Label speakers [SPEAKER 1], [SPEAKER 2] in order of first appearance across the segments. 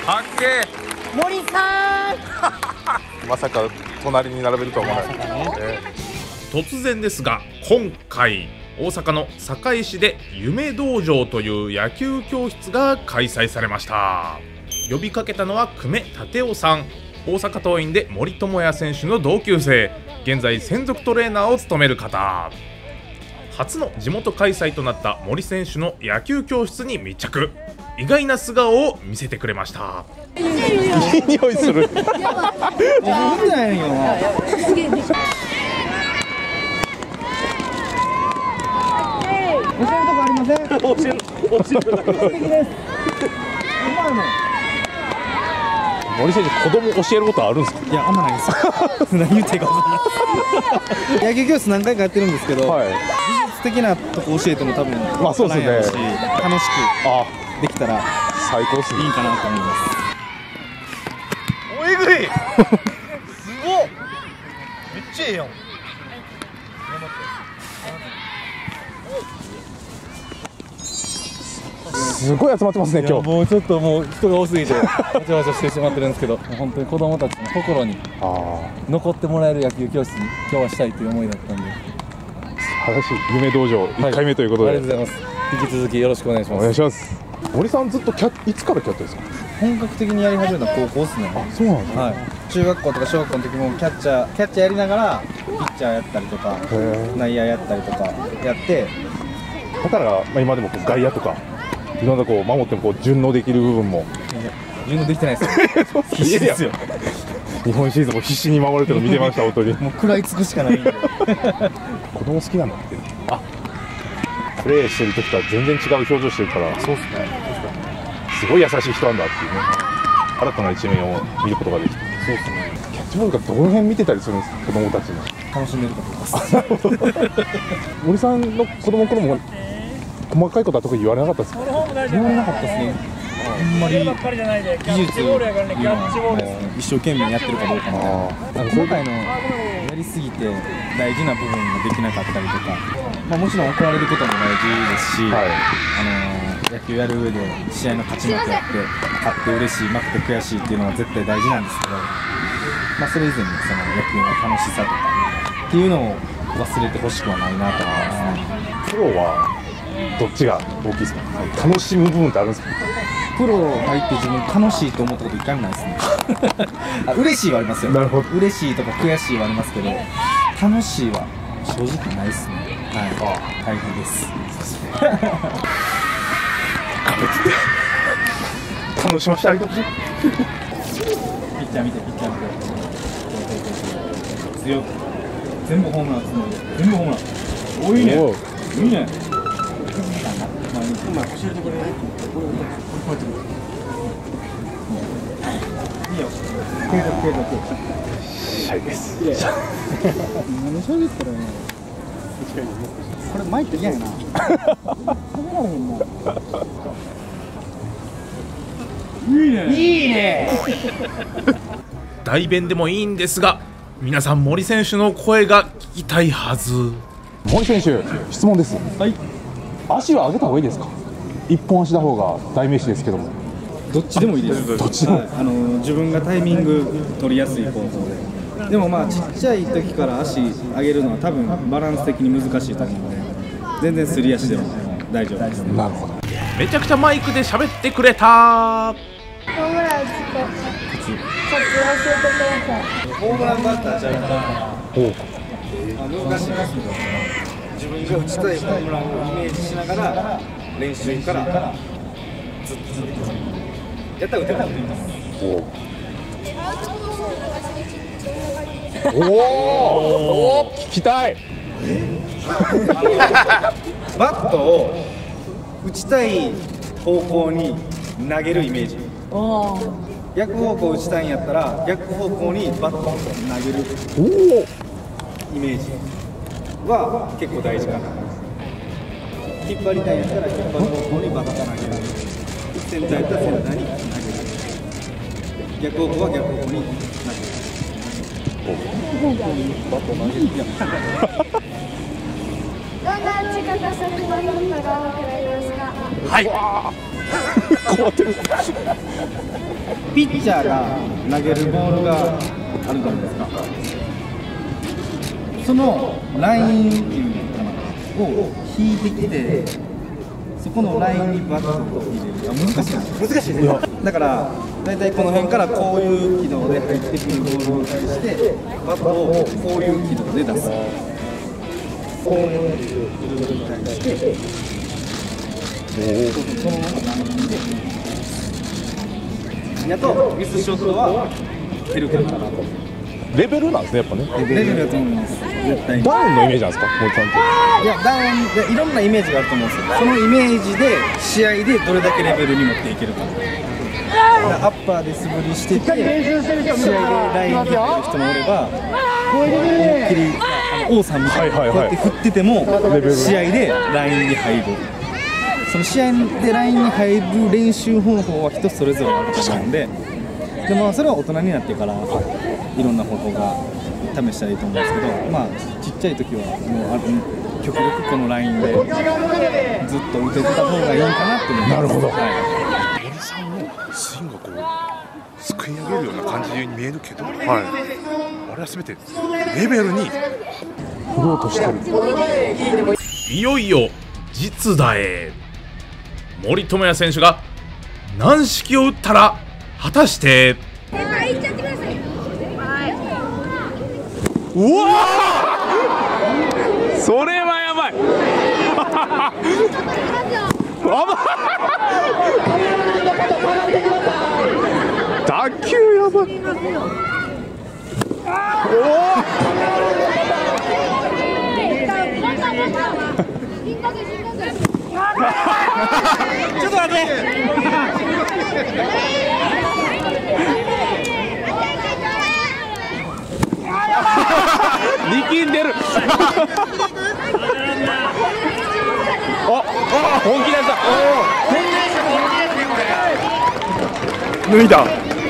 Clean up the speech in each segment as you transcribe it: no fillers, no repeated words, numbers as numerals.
[SPEAKER 1] かっけー。
[SPEAKER 2] 森さ
[SPEAKER 1] まさか隣に並べるとは思わない。
[SPEAKER 3] 突然ですが、今回大阪の堺市で夢道場という野球教室が開催されました。呼びかけたのは久米立夫さん。大阪桐蔭で森友哉選手の同級生、現在専属トレーナーを務める方。初の地元開催となった森選手の野球教室に密着。意外な素顔を見せてくれました。
[SPEAKER 1] いい匂いする。
[SPEAKER 2] 教えるとこありません。教える。
[SPEAKER 1] 森選手、子供教えることあるんですか？
[SPEAKER 2] いや、あんまないですよ。何言っていいか分かんない。野球教室何回かやってるんですけど、
[SPEAKER 1] はい、
[SPEAKER 2] 技術的なとこ教えても多分
[SPEAKER 1] まあそうですね。
[SPEAKER 2] 楽しくできたら
[SPEAKER 1] 最高っすね。
[SPEAKER 2] いいかなと思います。
[SPEAKER 4] おえぐい。すごっ。めっちゃええやん。
[SPEAKER 1] すごい集まってますね、今日。
[SPEAKER 5] もうちょっともう人が多すぎてわちゃわちゃしてしまってるんですけど、本当に子供たちの心に残ってもらえる野球教室に今日はしたいという思いだったんで、
[SPEAKER 1] 素晴らしい。夢道場1回目ということで、
[SPEAKER 5] ありがとうございます。引き続きよろしくお願いします。
[SPEAKER 1] お願いします。森さん、ずっといつからキャッチャーですか？
[SPEAKER 2] 本格的にやり始めたのは高校ですね。
[SPEAKER 1] そうなんですね。
[SPEAKER 2] はい。中学校とか小学校の時もキャッチャーやりながらピッチャーやったりとか内野やったりとかやって、
[SPEAKER 1] だから、まあ、今でもこう外野とかいろんなこう守ってもこう順応できる部分も
[SPEAKER 2] 順応できてないですよ。必死ですよ。
[SPEAKER 1] 日本シリーズも必死に守れてるの見てました本当に。
[SPEAKER 2] もう食らいつくしかないんで。
[SPEAKER 1] 子供好きなんだって。プレーしてる時とは全然違う表情してるから、そうですね。すごい優しい人なんだっていうね、新たな一面を見ることができて。そうですね。キャッチボールがどの辺見てたりするんですか、子供たちの。
[SPEAKER 2] 楽しんでると思います。
[SPEAKER 1] 森さんの子供の頃も細かいことは特に言われなかったですか？
[SPEAKER 2] 言われなかったですね。あんまり技術っていうのは一生懸命やってるかどうかみたいな。細かいのやりすぎて大事な部分ができなかったりとか、まあもちろん怒られることも大事ですし、野球やる上で試合の勝ち負けやって勝って嬉しい、負けて悔しいっていうのは絶対大事なんですけど、まあそれ以前にその野球の楽しさとかっていうのを忘れてほしくはないなと思いますね。
[SPEAKER 1] プロはどっちが大きいですか？楽しむ部分ってあるんですか？
[SPEAKER 2] プロ入って自分楽しいと思ったこと一回もないですね。嬉しいはありますよ。
[SPEAKER 1] なるほど。
[SPEAKER 2] 嬉しいとか悔しいはありますけど、楽しいは正直ないですね。はい。大変です。
[SPEAKER 1] 楽しませてあげてほしい。
[SPEAKER 2] ピッチャー見て。強く。全部ホームラン打つので。全部ホームラン。おいいね。いいね。教えてくれる。いいよ。継続。
[SPEAKER 1] シャイです。
[SPEAKER 2] 何喋ったらいいの？これマイク嫌やな。食べられへんな。いいね。
[SPEAKER 3] 代弁でもいいんですが、皆さん森選手の声が聞きたいはず。
[SPEAKER 1] 森選手、質問です。
[SPEAKER 2] はい。
[SPEAKER 1] 足は上げた方がいいですか？一本足の方が代名詞ですけども。
[SPEAKER 2] どっちでもいいです。
[SPEAKER 1] どっちでも。
[SPEAKER 2] 自分がタイミング取りやすい方法で。でもまあちっちゃい時から足上げるのは多分バランス的に難しいと思うので、全然すり足でも大丈夫ですね。
[SPEAKER 1] なるほど。
[SPEAKER 3] めちゃくちゃマイクで喋ってくれた。
[SPEAKER 6] ホームランコツ教えてください。
[SPEAKER 2] ホームランバッターじゃないから難しいですけど、自分が打ちたいホームランをイメージしながら練習からずっとやったら打てると思います。
[SPEAKER 1] おお、聞きたい。
[SPEAKER 2] バットを打ちたい方向に投げるイメージ。逆方向打ちたいんやったら逆方向にバットを投げるイメージは結構大事かな。引っ張りたいんやったら引っ張る方向にバットを投げる。センターやったらセンターに投げる。逆方向は逆方向に投げる。バットを投げる。
[SPEAKER 6] どんな打ち方するといいかが分かりますか？
[SPEAKER 3] はい。
[SPEAKER 1] 困ってる。
[SPEAKER 2] ピッチャーが投げるボールがあるじゃないですか。そのラインっていうのかなを引いてきて、そこのラインにバットを入れる。難しいな。難しいね。だから大体この辺からこういう軌道で入ってくるボールに対してバットをこういう軌道で出す。こういう軌道に対してそのままラインで。やとミスショットは出るかなと。
[SPEAKER 1] レベルなんですね、やっぱね。
[SPEAKER 2] レベルだと思います。絶対に。
[SPEAKER 1] ダウンのイメージなんですか、森さんって。
[SPEAKER 2] いや、ダウンでいろんなイメージがあると思うんですよ。そのイメージで試合でどれだけレベルに持っていけるか。アッパーで素振りしてて、試合でラインに入る人もおれば、思いっきり王さんみたいにこうやって振ってても試合でラインに入る。その試合でラインに入る練習方法は人それぞれあると思うんで、でもそれは大人になってからいろんな方法が試したらいいと思うんですけど、まあちっちゃい時はもう極力このラインでずっと打ててた方がいいかなって思います。
[SPEAKER 1] なるほど。
[SPEAKER 7] 森さんのスイングがこうすくい上げるような感じに見えるけど、あれは全てレベルに
[SPEAKER 1] 振ろうとしてる。
[SPEAKER 3] いよいよ実打へ。森友哉選手が軟式を打ったら果たして。
[SPEAKER 1] うわー、それはやばい。打球やばい。
[SPEAKER 4] ちょっと待って。
[SPEAKER 1] 力んでる。本気出した。脱いだ。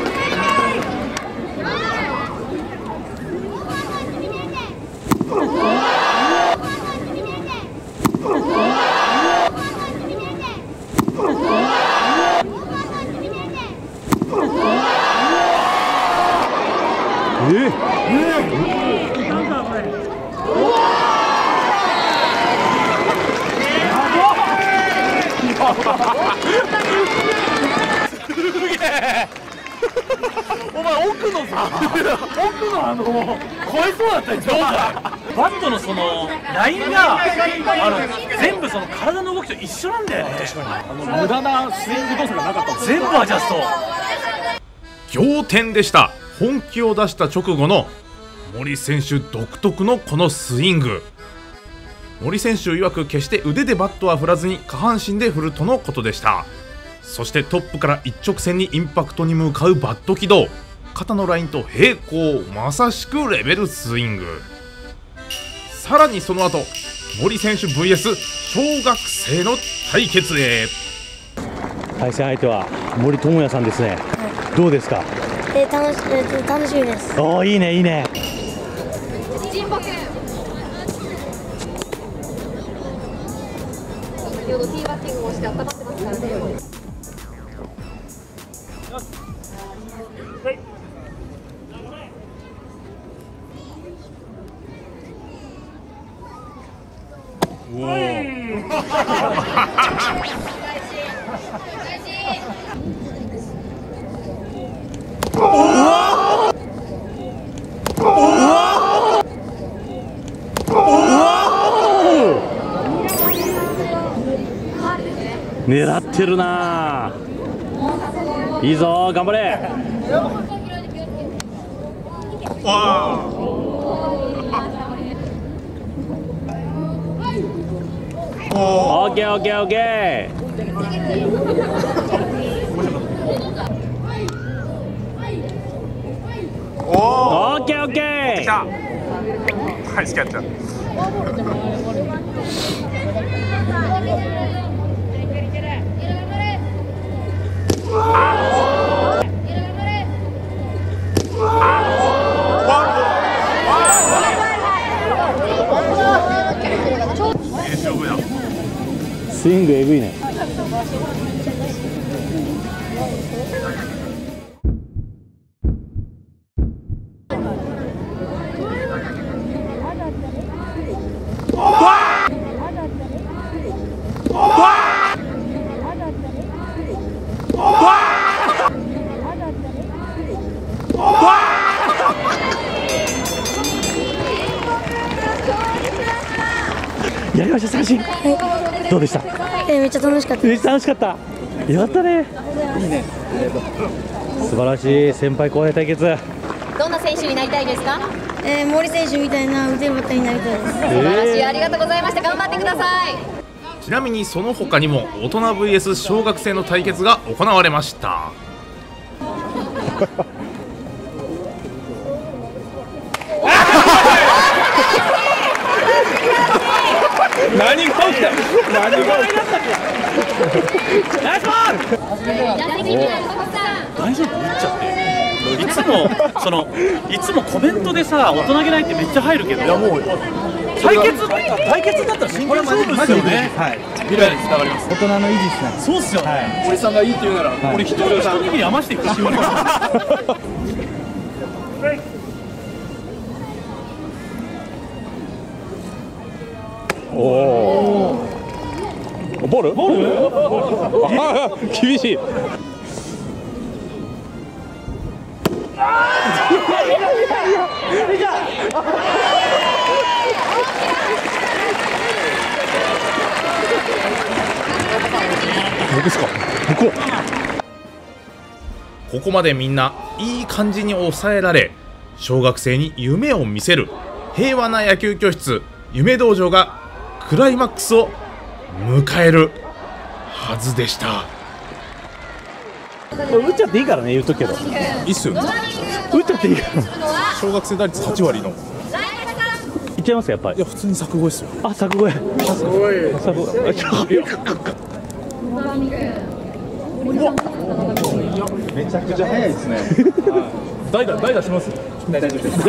[SPEAKER 4] お前奥のさ、奥のかわいそうだったよ。バットのそのラインが全部その体の動きと一緒なんだよね。確かに無駄なスイング動作がなかった。全部アジャスト。
[SPEAKER 3] 仰天でした。本気を出した直後の森選手独特のこのスイング。森選手曰く決して腕でバットは振らずに下半身で振るとのことでした。そしてトップから一直線にインパクトに向かうバット軌道、肩のラインと平行、まさしくレベルスイング。さらにその後、森選手 VS 小学生の対決へ。
[SPEAKER 8] 対戦相手は森友哉さんですね。どうですか？
[SPEAKER 6] 楽しみです。
[SPEAKER 8] おー、いいねいいね。
[SPEAKER 6] 先ほどティーバッティングもして温まってますからね。
[SPEAKER 8] 狙ってるな。いいぞ、頑張れ。オッケーオッケーオッケー。オッケーオッケー。
[SPEAKER 7] ナイスキャッチャー。
[SPEAKER 8] スイングえぐいね。 やりました三振。どうでした？
[SPEAKER 6] めっちゃ楽しかった。
[SPEAKER 8] めっちゃ楽しかった。やったね。いいね。素晴らしい先輩後輩対決。
[SPEAKER 9] どんな選手になりたいですか？
[SPEAKER 6] 森選手みたいな腕バッターになりたいです。
[SPEAKER 9] 素晴らしい、ありがとうございました。頑張ってください。
[SPEAKER 3] ちなみにその他にも大人 VS 小学生の対決が行われました。
[SPEAKER 4] 何が起きた？何が起きたっけ？ナイスボール！大丈夫？打っちゃって。いつもコメントでさ、大人げないってめっちゃ入るけど、いやもう対決だったら真剣勝負ですよね。はい。未来につながります。
[SPEAKER 2] 大人の維持っすね。
[SPEAKER 4] そうっすよね。森さんがいいって言うなら、俺一握り余していくし。
[SPEAKER 1] おお。ボール？ボール？厳しい。どうですか？向こう。
[SPEAKER 3] ここまでみんないい感じに抑えられ、小学生に夢を見せる平和な野球教室夢道場がクライマックスを迎えるはずでした。
[SPEAKER 8] 打っちゃっていいからね、言うとくけど。
[SPEAKER 1] いいっすよ。打
[SPEAKER 8] っちゃっていいから。
[SPEAKER 1] 小学生打率8割の。
[SPEAKER 8] いっちゃいますやっぱり。
[SPEAKER 1] いや普通に柵越えっすよ。
[SPEAKER 8] あ、柵越え。すごい。柵越え。
[SPEAKER 2] めちゃくちゃ速いですね。
[SPEAKER 1] 代打します。
[SPEAKER 2] 大丈夫です。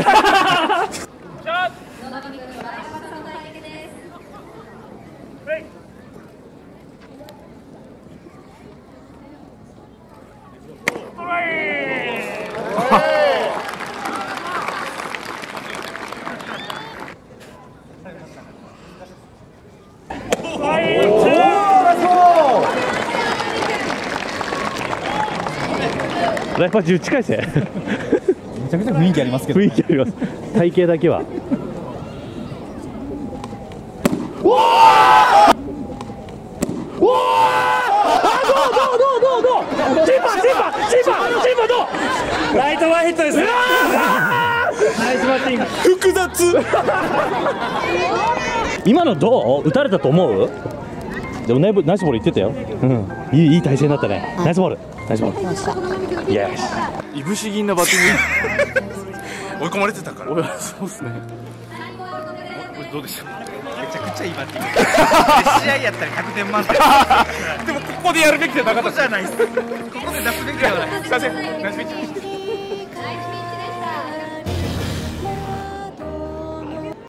[SPEAKER 8] ライパー10近いせ。
[SPEAKER 2] めちゃくちゃ雰囲気ありますけど、ね。
[SPEAKER 8] 雰囲気あります。体型だけは。おお。どう。チーパーどう。ライト前ヒットです。ナイスバッティング。
[SPEAKER 1] 複雑。
[SPEAKER 8] 今のどう？打たれたと思う？でもナイスボール言ってたよ。うん。いい体勢になったね。ナイスボール。いや、
[SPEAKER 7] いぶし銀なバッティング。追い込まれてたから。
[SPEAKER 2] そうですね。
[SPEAKER 7] どうでした？
[SPEAKER 10] めちゃくちゃいいバッティング。試合やったら100点満点。
[SPEAKER 7] でもここでやるべきじゃなかった。
[SPEAKER 10] ここじゃないです。ここで出すべきではない。
[SPEAKER 7] すいません。ナイスピッチャー。